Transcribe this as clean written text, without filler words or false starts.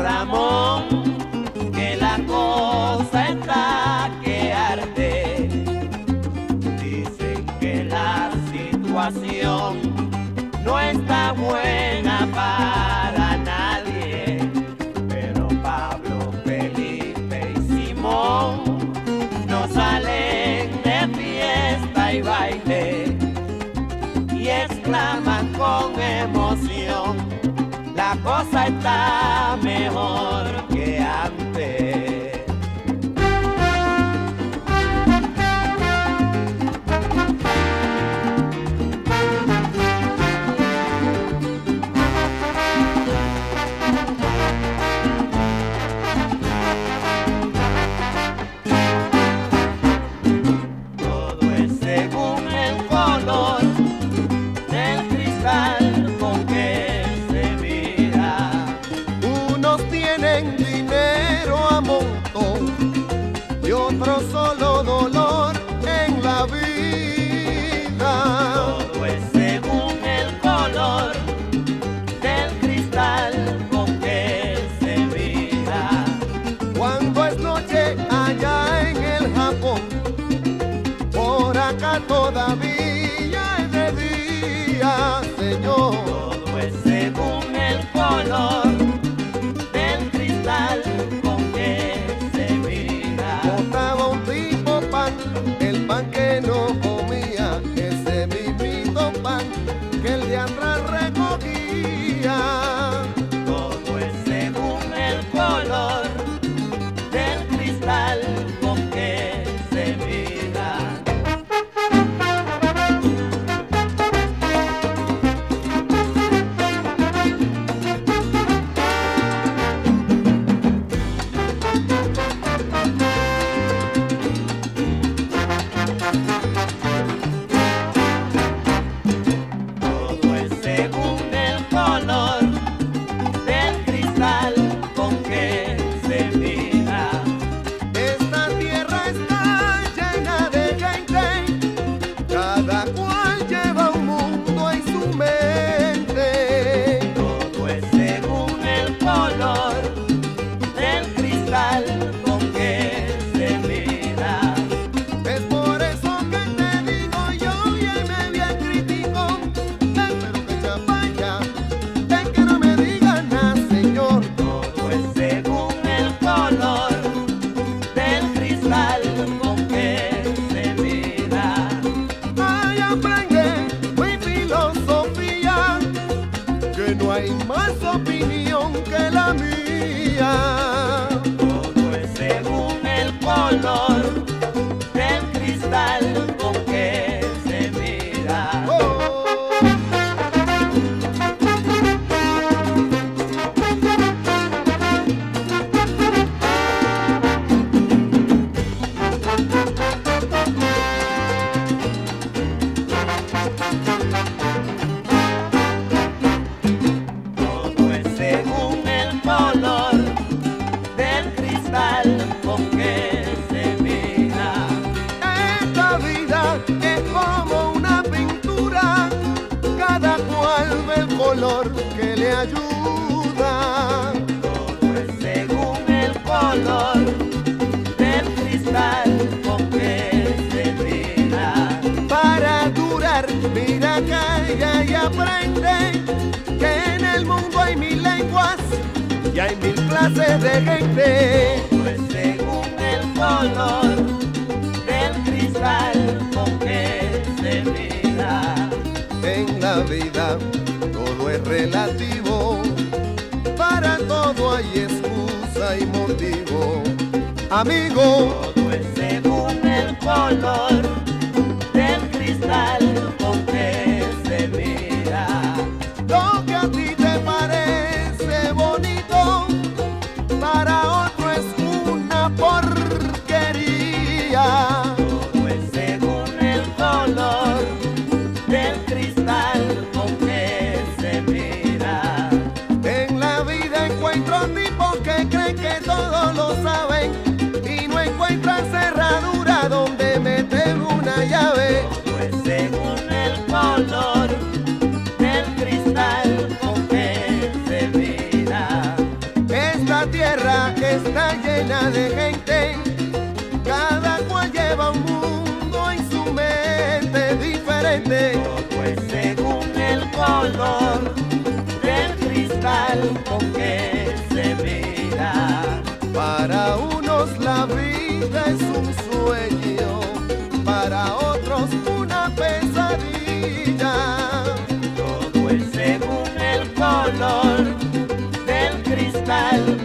Ramón, que la cosa está que arde. Dicen que la situación no está buena para nadie, pero Pablo, Felipe y Simón no salen de fiesta y baile y exclaman con emoción: la cosa está mejor que antes. Todo es según el color del cristal con que se mira. Unos tienen dinero a montón y otros solo dolor en la vida. Todo es según el color del cristal con que se mira. Cuando es noche allá en el Japón, por acá todavía es de día, Señor. Todo es según el color del cristal con que se mira. Botaba un tipo pan, el pan que no comía, ese mismito pan que el de atrás recogía. Todo es según el color del cristal con que se mira. Todo es según el color del cristal con que se mira. Esta tierra está llena de gente, cada cual lleva un mundo en su mente. Todo es según el color del cristal con que se mira. Es por eso que te digo yo y él me bien critico, pero que chapaya, ven que no me digan nada, Señor. Todo es según el color del cristal con que se mira. Ay, aprende mi filosofía, que no hay más opinión que la mía. Todo es según el color del cristal con que se mira. Oh. Todo es según el color del cristal con que se mira. Esta vida es como una pintura, cada cual ve el color que le ayuda. Todo es según el color del cristal con que se mira. Para durar, mira, calla y aprende que en el mundo hay mil lenguas y hay mil clases de gente. Todo es según el color del cristal con que se mira. En la vida todo es relativo, para todo hay excusa y motivo. Amigo, Todo es según el color del cristal con que se mira. lo que a ti te parece bonito, para otro es una porquería. Todo es según el color del cristal con que se mira. En la vida encuentro tipos que creen que todo lo saben y no encuentran cerradura donde meten una llave. Todo es según el color del cristal con que se mira. Esta llena de gente, cada cual lleva un mundo en su mente diferente. Todo es según el color del cristal con que se mira. Para unos la vida es un sueño, para otros una pesadilla. Todo es según el color del cristal